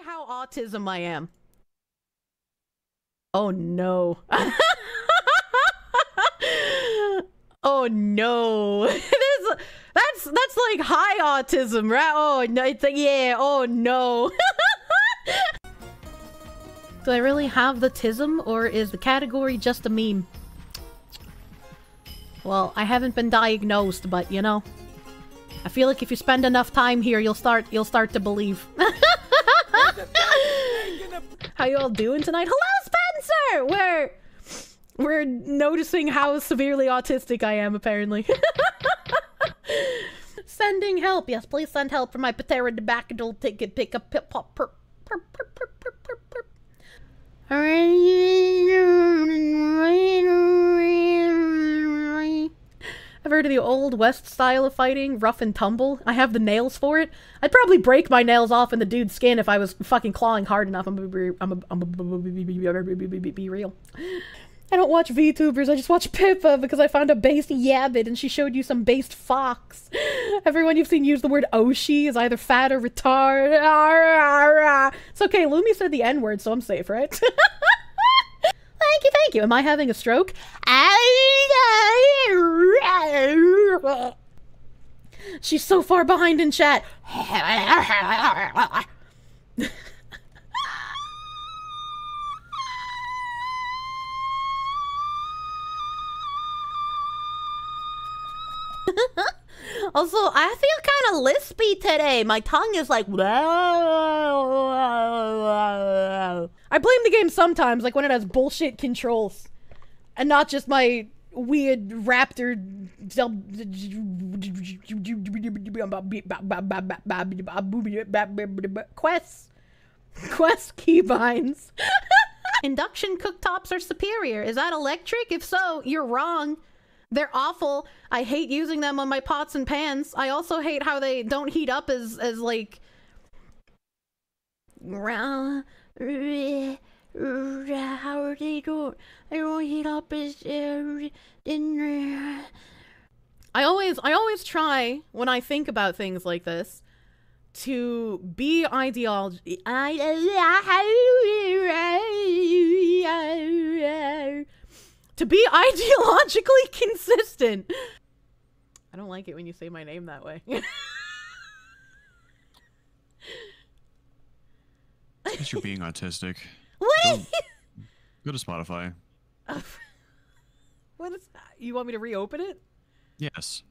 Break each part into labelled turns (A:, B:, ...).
A: how autism I am. Oh no. Oh no. That's like high autism, right? Oh no, it's like, yeah, oh no. Do I really have the tism, or is the category just a meme? Well, I haven't been diagnosed, but you know, I feel like if you spend enough time here, you'll start to believe. How you all doing tonight? Hello, Spencer! We're noticing how severely autistic I am, apparently. Sending help. Yes, please send help for my pterodactyl ticket pick up pip pop perp perp perp perp perp perp perp. I've heard of the old West style of fighting, rough and tumble. I have the nails for it. I'd probably break my nails off in the dude's skin if I was fucking clawing hard enough. I'm be real. I don't watch VTubers, I just watch Pippa because I found a based yabbit and she showed you some based fox. Everyone you've seen use the word Oshi is either fat or retard. It's okay, Lumi said the N-word, so I'm safe, right? Thank you. Am I having a stroke? She's so far behind in chat. Also, I feel kind of lispy today. My tongue is like... I blame the game sometimes, like when it has bullshit controls. And not just my weird raptor... Quest keybinds. Induction cooktops are superior. Is that electric? If so, you're wrong. They're awful. I hate using them on my pots and pans. I also hate how they don't heat up as like... How are they don't? They don't heat up as... I always try, when I think about things like this, to be to be ideologically consistent. I don't like it when you say my name that way.
B: Guess you're being autistic.
A: What?
B: Go to Spotify.
A: What is that? You want me to reopen it?
B: Yes.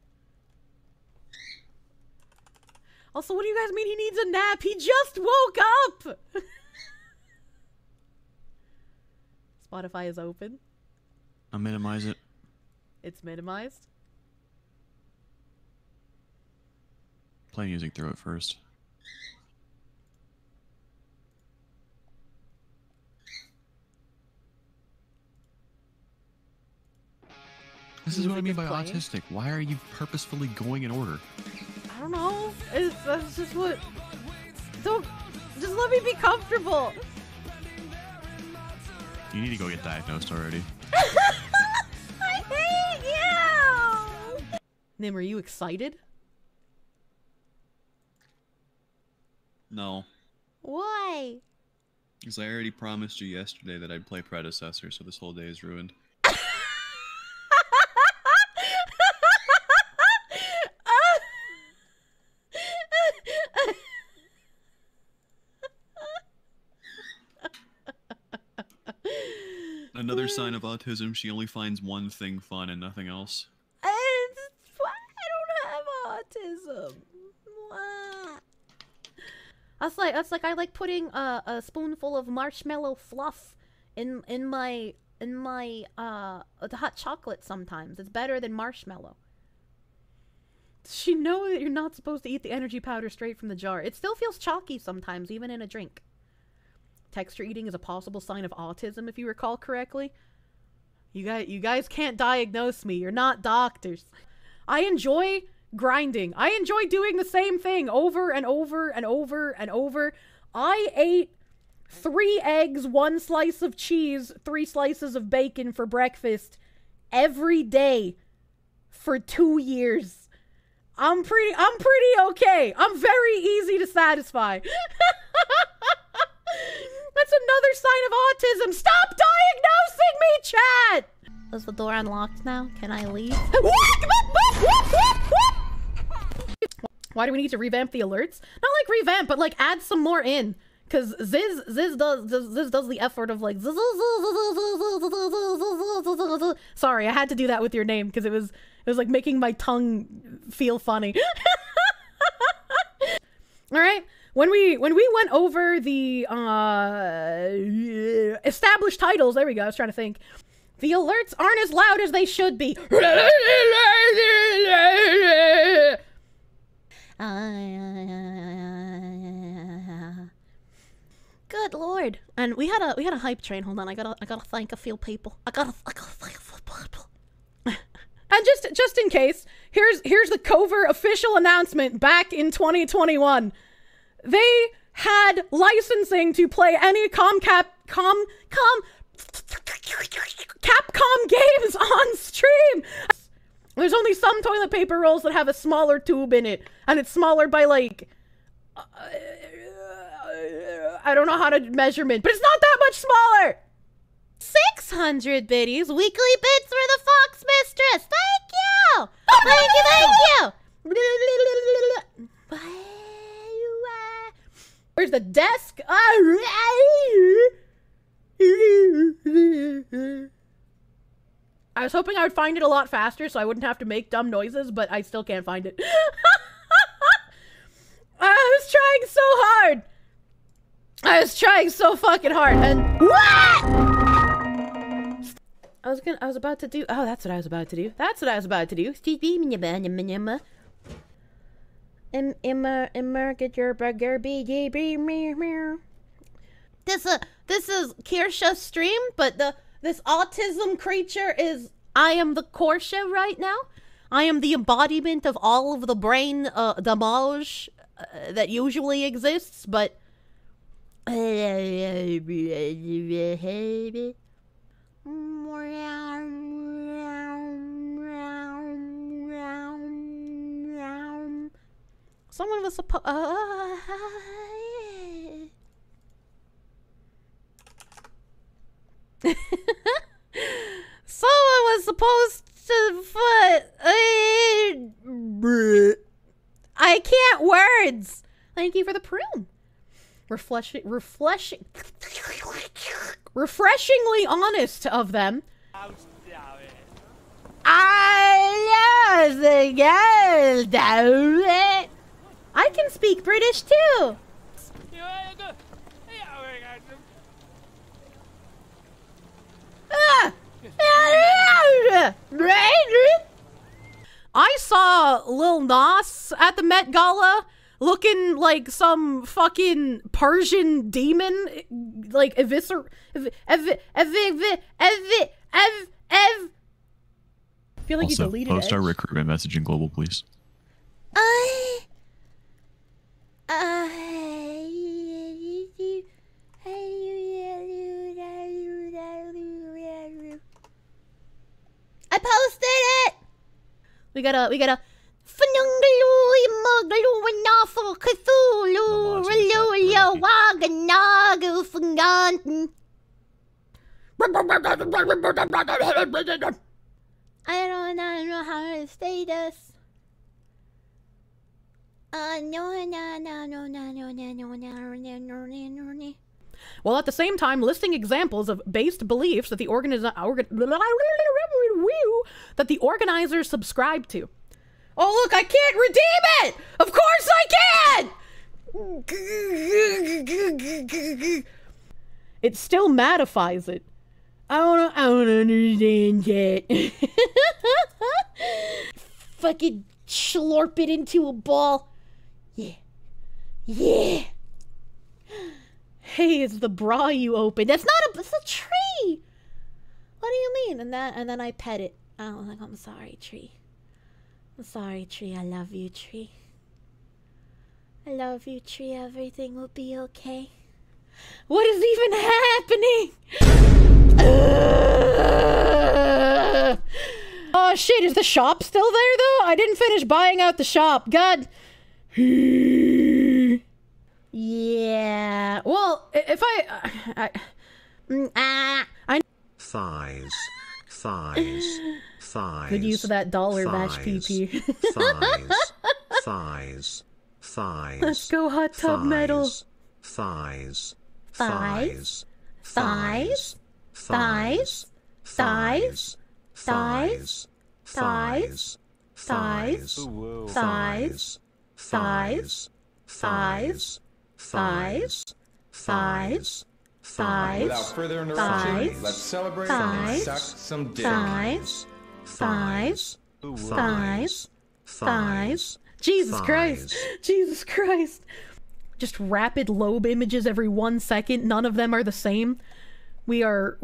A: Also, what do you guys mean he needs a nap? He just woke up! Spotify is open.
B: I'll minimize it.
A: It's minimized.
B: Play music through it first. This is what I mean by autistic. Why are you purposefully going in order?
A: I don't know. That's just what... Just let me be comfortable.
B: You need to go get diagnosed already.
A: I hate you! Nim, are you excited?
B: No.
A: Why?
B: Because I already promised you yesterday that I'd play Predecessor, so this whole day is ruined. Another sign of autism, she only finds one thing fun and nothing else.
A: I don't have autism. That's like I like putting a spoonful of marshmallow fluff in my hot chocolate sometimes. It's better than marshmallow. Does she know that you're not supposed to eat the energy powder straight from the jar? It still feels chalky sometimes, even in a drink. Texture eating is a possible sign of autism, if you recall correctly. You guys can't diagnose me. You're not doctors. I enjoy grinding. I enjoy doing the same thing over and over and over and over. I ate 3 eggs, 1 slice of cheese, 3 slices of bacon for breakfast every day for 2 years. I'm pretty okay. I'm very easy to satisfy. autism. Stop diagnosing me, chat! Is the door unlocked now? Can I leave? Why do we need to revamp the alerts? Not like revamp, but like add some more in. Cause Ziz does the effort of like sorry, I had to do that with your name because it was like making my tongue feel funny. All right, when we went over the established titles, there we go. I was trying to think. The alerts aren't as loud as they should be. Good lord. And we had a hype train. Hold on, I gotta thank a few people. I gotta thank a few people. And just in case, here's the covert official announcement back in 2021. They had licensing to play any Capcom games on stream. There's only some toilet paper rolls that have a smaller tube in it, and it's smaller by like I don't know how to measurement, but it's not that much smaller. 600 biddies, weekly bits for the Fox Mistress. Thank you. Thank you. Where's the desk? I was hoping I would find it a lot faster so I wouldn't have to make dumb noises, but I still can't find it. I was trying so hard. I was trying so fucking hard, and what? I was about to do. Oh, that's what I was about to do. That's what I was about to do. Get your burger, This is Kirsche's stream, but this autism creature is. I am the Kirsche right now. I am the embodiment of all of the brain damage that usually exists, but. Someone was supposed. Someone was supposed to put. I can't words. Thank you for the prune. Refreshingly honest of them. I can speak British too. I saw Lil Nas at the Met Gala looking like some fucking Persian demon, like I feel like you
B: Also,
A: deleted
B: post our
A: Edge.
B: recruitment message in global, please.
A: I posted it. We gotta. I don't know how to say this. While at the same time listing examples of based beliefs that the organizers subscribe to. Oh look, I can't redeem it! Of course I can! It still matifies it. I don't understand it. Fucking slurp it into a ball. Yeah. Yeah. Hey, it's the bra you opened. That's not it's a tree. What do you mean? And then I pet it. Oh, like, I'm sorry, tree. I'm sorry, tree. I love you, tree. I love you, tree. Everything will be okay. What is even happening? Oh shit, is the shop still there though? I didn't finish buying out the shop. God. Yeah. Well, if I I
C: thighs, thighs, thighs.
A: Good use of that dollar bash PP.
C: Thighs, thighs, thighs.
A: Let's go hot tub metal.
C: Thighs,
A: Thighs,
C: thighs,
A: thighs, thighs, thighs, thighs, thighs, thighs, thighs, thighs, thighs, thighs, thighs.
D: Without further interruption, let's celebrate and suck some dick.
A: Thighs, thighs, thighs, thighs. Jesus Christ! Jesus Christ! Just rapid lobe images every 1 second. None of them are the same. We are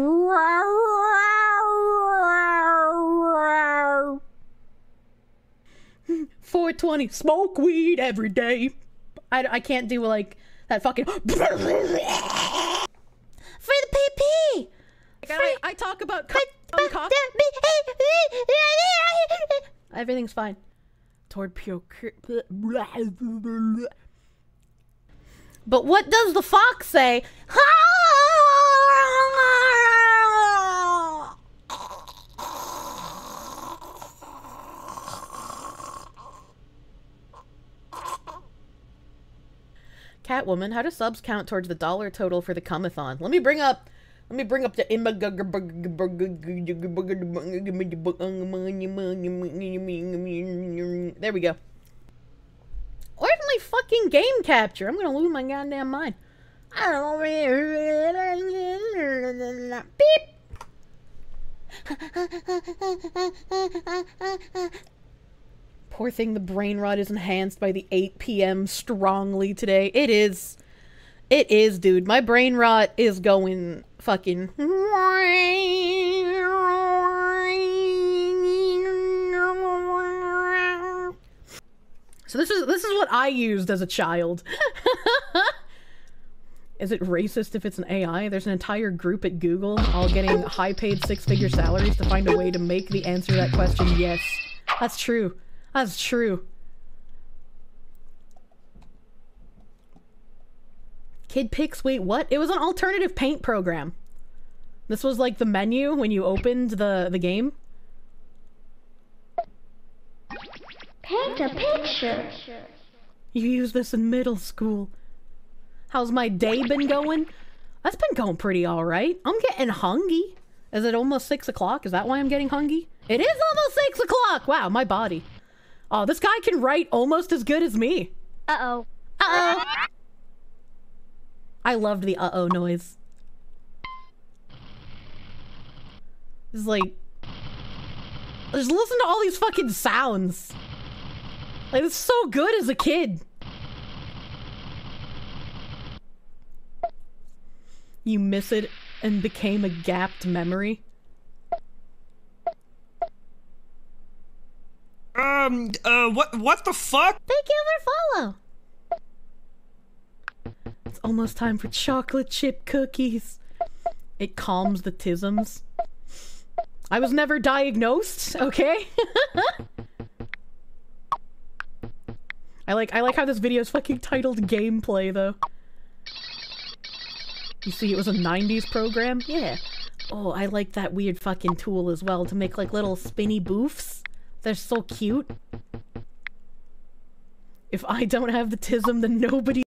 A: 420. Smoke weed every day. I can't do like that fucking for the PP. I talk about cock. Everything's fine. Toward pure. But what does the fox say? Catwoman, how do subs count towards the dollar total for the comathon? Let me bring up the there we go. Where's my fucking game capture? I'm gonna lose my goddamn mind. Beep. Poor thing, the brain rot is enhanced by the 8 p.m. strongly today. It is. It is, dude. My brain rot is going fucking. So this is what I used as a child. Is it racist if it's an AI? There's an entire group at Google all getting high-paid 6-figure salaries to find a way to make the answer to that question yes. That's true. That's true. Kid Pix, wait, what? It was an alternative paint program. This was like the menu when you opened the game.
E: Paint a picture.
A: You used this in middle school. How's my day been going? That's been going pretty alright. I'm getting hungry. Is it almost 6 o'clock? Is that why I'm getting hungry? It is almost 6 o'clock! Wow, my body. Oh, this guy can write almost as good as me.
E: Uh-oh.
A: Uh-oh. I loved the uh-oh noise. It's like... Just listen to all these fucking sounds. Like, it's so good as a kid. You miss it and became a gapped memory.
F: What the fuck?
A: Thank you for follow. It's almost time for chocolate chip cookies. It calms the tisms. I was never diagnosed, okay? I like how this video is fucking titled gameplay though. You see, it was a 90s program? Yeah. Oh, I like that weird fucking tool as well to make like little spinny boofs. They're so cute. If I don't have the tism, then nobody